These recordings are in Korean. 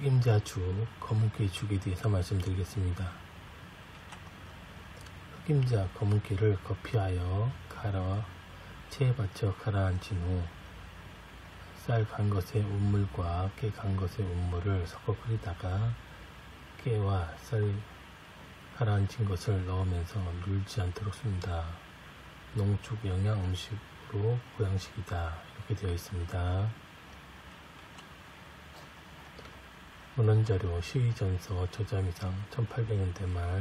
흑임자죽, 검은깨 죽에 대해서 말씀드리겠습니다. 흑임자, 검은깨를 거피하여 갈아 체에 받쳐 가라앉힌 후 쌀 간 것에 운물과 깨 간 것에 운물을 섞어 끓이다가 깨와 쌀 가라앉힌 것을 넣으면서 눌지 않도록 씁니다. 농축 영양 음식으로 보양식이다. 이렇게 되어 있습니다. 문헌자료 시의전서 저자미상 1800년대 말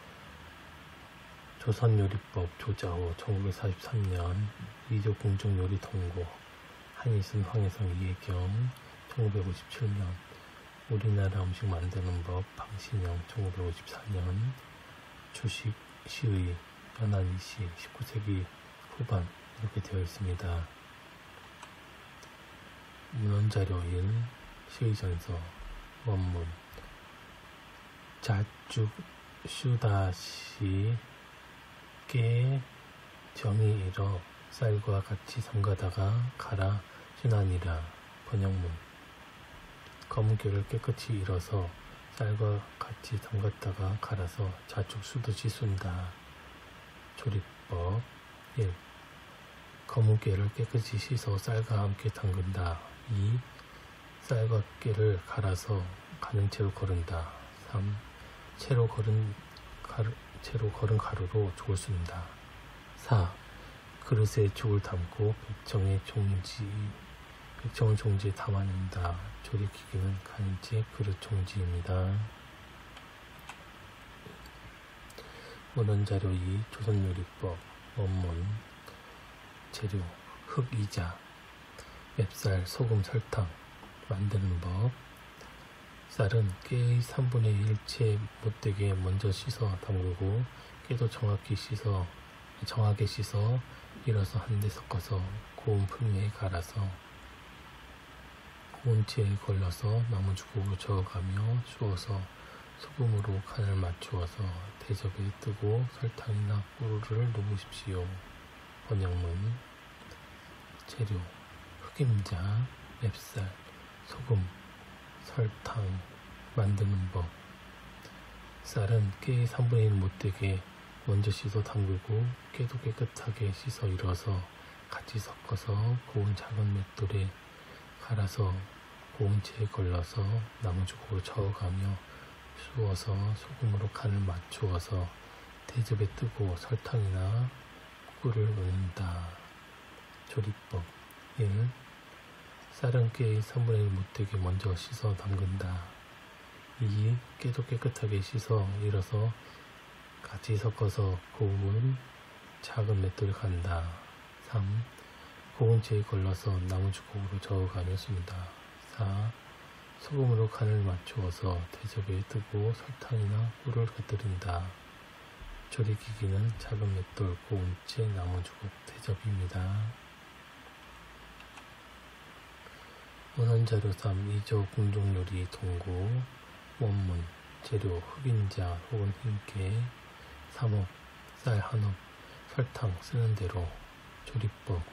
조선요리법 조자호 1943년 2조 궁중요리 통고 한이순 황해성 이혜경 1957년 우리나라 음식 만드는 법 방신영 1954년 주식 시의 연안이시 19세기 후반 이렇게 되어 있습니다. 문헌자료 1 시의전서 원문 자죽 슈다시 깨 정이 일어 쌀과 같이 담가다가 갈아 신하니라. 번역문 검은깨를 깨끗이 일어서 쌀과 같이 담갔다가 갈아서 자죽 쑤듯이 쏜다. 조리법 1. 검은깨를 깨끗이 씻어 쌀과 함께 담근다. 2. 쌀과 깨를 갈아서 가는 채로 거른다. 3. 채로 거른 가루로 죽을 씁니다. 4. 그릇에 죽을 담고 백정을 종지에 담아낸다. 조리기기는 간제 그릇 종지입니다. 문헌자료 2 조선요리법 원문 재료 흑이자 맵쌀, 소금, 설탕 만드는 법 쌀은 깨의 3분의 1채 못되게 먼저 씻어 담그고 깨도 정하게 씻어 일어서 한데 섞어서 고운 풀매에 갈아서 고운 채에 걸러서 나무주걱으로 저어가며 쑤어서 소금으로 간을 맞추어서 대접에 뜨고 설탕이나 꿀을 넣으십시오. 번역문 재료 흑임자, 맵쌀, 소금, 설탕 만드는 법 쌀은 깨의 3분의 1 못되게 먼저 씻어 담그고 깨도 깨끗하게 씻어 일어서 같이 섞어서 고운 작은 맷돌에 갈아서 고운 채에 걸러서 나무주걱으로 저어가며 쑤어서 소금으로 간을 맞추어서 대접에 뜨고 설탕이나 꿀을 넣는다. 조리법 1. 쌀은 깨의 3분의 1 못되게 먼저 씻어 담근다. 2. 깨도 깨끗하게 씻어 일어서 같이 섞어서 고운 작은 맷돌에 간다. 3. 고운 채에 걸러서 나무주걱으로 저어가며 씁니다. 4. 소금으로 간을 맞추어서 대접에 뜨고 설탕이나 꿀을 곁들인다. 조리기기는 작은 맷돌, 고운 채, 나무주걱, 대접입니다. 문헌자료 3 2조 궁중요리 통고 원문 재료 흑임자 혹은 흰깨 3업 쌀 1업 설탕 쓰는 대로 조리법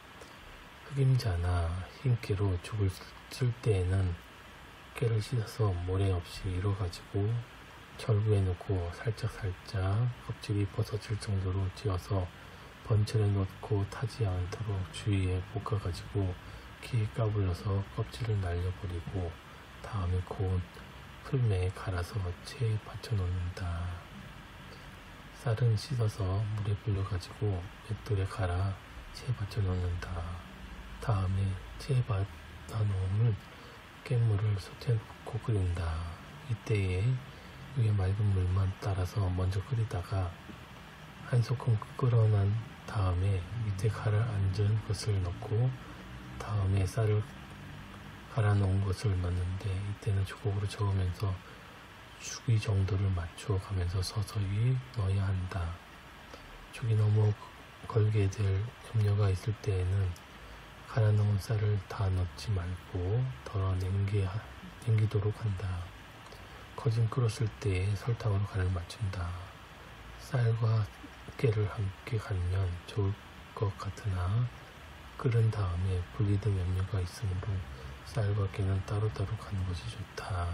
흑임자나 흰깨로 죽을 쓸 때에는 깨를 씻어서 모래 없이 일어가지고 절구에 넣고 살짝 껍질이 벗어질 정도로 찧어서 번철에 넣고 타지 않도록 주위에 볶아가지고 기에 까불러서 껍질을 날려버리고 다음에 고운 풀매에 갈아서 체에 받쳐 놓는다. 쌀은 씻어서 물에 불려가지고 맷돌에 갈아 체에 받쳐 놓는다. 다음에 체에 받아 놓은 깻물을 솥에 넣고 끓인다. 이때에 위에 맑은 물만 따라서 먼저 끓이다가 한 소끔 끓어난 다음에 밑에 가라앉은 것을 넣고 다음에 쌀을 갈아 놓은 것을 넣는데 이때는 주걱으로 저으면서 죽이 정도를 맞추어 가면서 서서히 넣어야 한다. 죽이 너무 걸게 될 염려가 있을 때에는 갈아 놓은 쌀을 다 넣지 말고 덜어 냉기도록 한다. 거진 끓었을 때에 설탕으로 간을 맞춘다. 쌀과 깨를 함께 갈면 좋을 것 같으나 끓은 다음에 불리등 염려가 있으므로 쌀과 깨는 따로따로 가는 것이 좋다.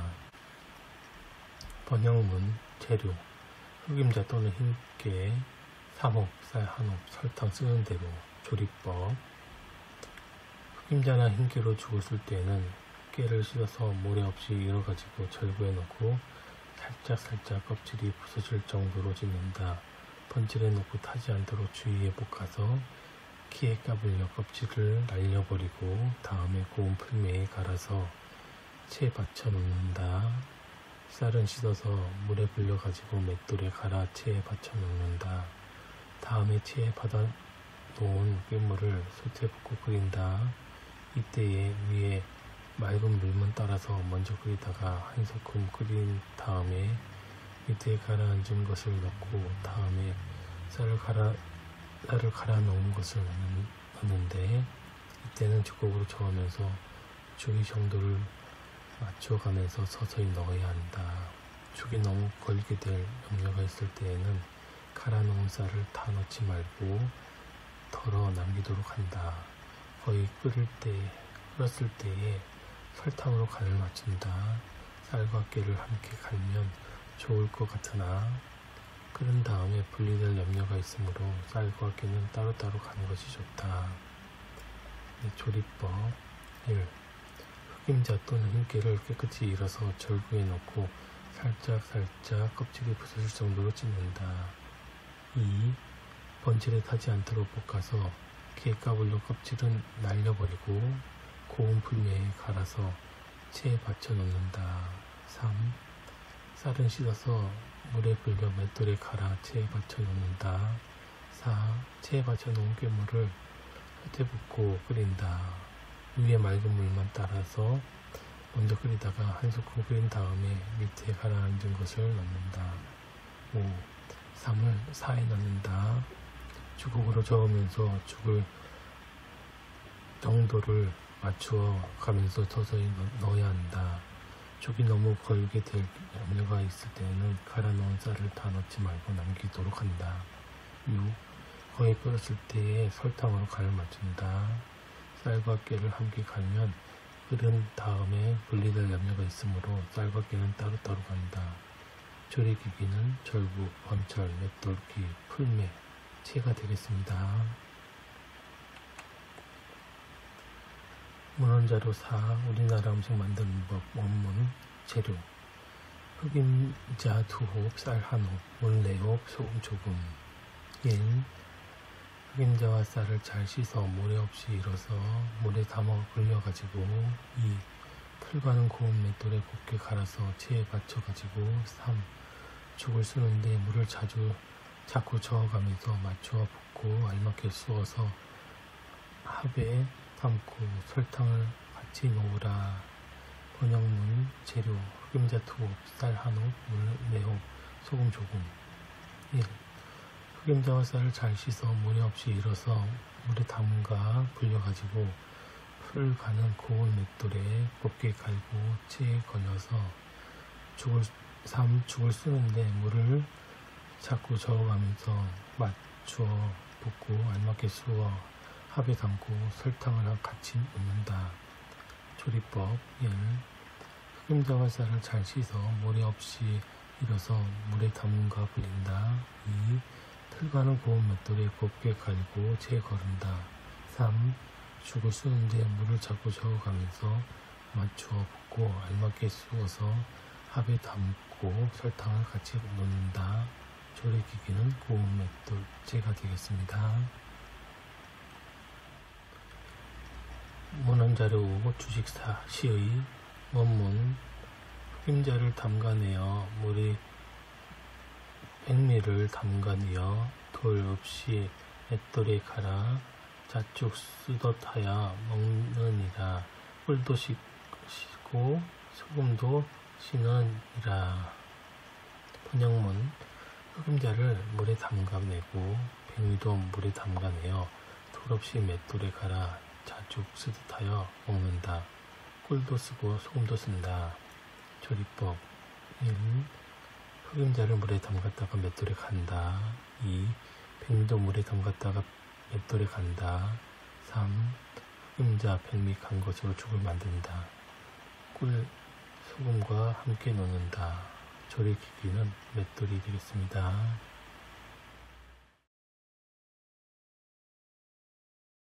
번역문, 재료, 흑임자 또는 흰깨, 3홉, 쌀 1홉, 설탕 쓰는 대로. 조리법, 흑임자나 흰깨로 죽을 쓸 때에는 깨를 씻어서 모래 없이 일어가지고 절구에 넣고 살짝 껍질이 부서질 정도로 찢는다. 번질에 넣고 타지 않도록 주의해 볶아서 키에 까불려 껍질을 날려버리고 다음에 고운 풀매에 갈아서 채에 받쳐 놓는다. 쌀은 씻어서 물에 불려가지고 맷돌에 갈아 채에 받쳐 놓는다. 다음에 채에 받아 놓은 깻물을 솥에 붓고 끓인다. 이때에 위에 맑은 물만 따라서 먼저 끓이다가 한 소끔 끓인 다음에 밑에 가라앉은 것을 넣고 다음에 쌀을 갈아 넣은 것을 넣는데 이때는 주걱으로 저으면서 죽이 정도를 맞춰가면서 서서히 넣어야 한다. 죽이 너무 걸리게 될 염려가 있을 때에는 갈아 놓은 쌀을 다 넣지 말고 덜어 남기도록 한다. 거의 끓었을 때에 설탕으로 간을 맞춘다. 쌀과 깨를 함께 갈면 좋을 것 같으나 끓은 다음에 분리될 염려가 있으므로 쌀과 깨는 따로따로 가는 것이 좋다. 조리법 1. 흑임자 또는 흰깨를 깨끗이 일어서 절구에 넣고 살짝 껍질이 부서질 정도로 찢는다. 2. 번질에 타지 않도록 볶아서 깨 까불로 껍질은 날려버리고 고운 풀매에 갈아서 채에 받쳐 놓는다. 3. 쌀은 씻어서 물에 불려 맷돌에 갈아 채에 받쳐 놓는다. 4. 채에 받쳐 놓은 깻물을 솥에 붓고 끓인다. 위에 맑은 물만 따라서 먼저 끓이다가 한 소끔 끓인 다음에 밑에 가라앉은 것을 넣는다. 5. 쌈을 4에 넣는다. 주걱으로 저으면서 죽을 정도를 맞추어 가면서 서서히 넣어야 한다. 죽이 너무 걸게 될 염려가 있을 때는 갈아 놓은 쌀을 다 넣지 말고 남기도록 한다. 6. 거의 끓었을 때에 설탕으로 간을 맞춘다. 쌀과 깨를 함께 갈면 끓은 다음에 분리될 염려가 있으므로 쌀과 깨는 따로따로 간다. 조리기기는 절구, 번철, 맷돌기, 풀매, 채가 되겠습니다. 문헌자료 4. 우리나라 음식 만드는 법. 원문. 재료, 흑임자 2홉, 쌀 1홉, 물 4홉, 소금 조금. 1. 흑임자와 쌀을 잘 씻어 모래 없이 일어서 물에 담아 불려가지고 2. 풀과는 고운 맷돌에 곱게 갈아서 채에 받쳐가지고 3. 죽을 쓰는데 물을 자꾸 저어가면서 맞추어 붓고 알맞게 쑤어서 합에 담고 설탕을 같이 놓으라. 번역문. 재료, 흑임자 2홉, 쌀 1홉, 물 4홉, 소금 조금. 1. 흑임자와 쌀을 잘 씻어 모래 없이 일어서 물에 담가 불려가지고 풀 가는 고운 맷돌에 곱게 갈고 채에 걸려서 죽을 쓰는데 물을 자꾸 저어가면서 맞추어 붓고 알맞게 쑤어 합에 담고 설탕을 같이 넣는다. 조리법 1. 흑임자와 쌀을 잘 씻어 모래 없이 일어서 물에 담가 불린다. 2. 풀과는 고운 맷돌에 곱게 갈고 채에 거른다. 3. 죽을 쓰는데 물을 자꾸 저어가면서 맞추어 붓고 알맞게 쑤어서 합에 담고 설탕을 같이 넣는다. 조리기기는 고운 맷돌째가 되겠습니다. 문헌자료 5. 주식사 시의. 원문. 흑임자를 담가내어 물이 백미를 담가내어 돌 없이 맷돌에 갈아 자쭉 쓰덧하여 먹느니라. 꿀도 씻고 소금도 씻느니라. 번역문. 흑임자를 물에 담가내고 백미도 물에 담가내어 돌 없이 맷돌에 갈아 자쭉 쓰듯하여 먹는다. 꿀도 쓰고 소금도 쓴다. 조리법 1. 흑임자를 물에 담갔다가 맷돌에 간다. 2. 백미도 물에 담갔다가 맷돌에 간다. 3. 음자, 백미, 간 것으로 죽을 만든다. 꿀, 소금과 함께 넣는다. 조리 기기는 맷돌이 되겠습니다.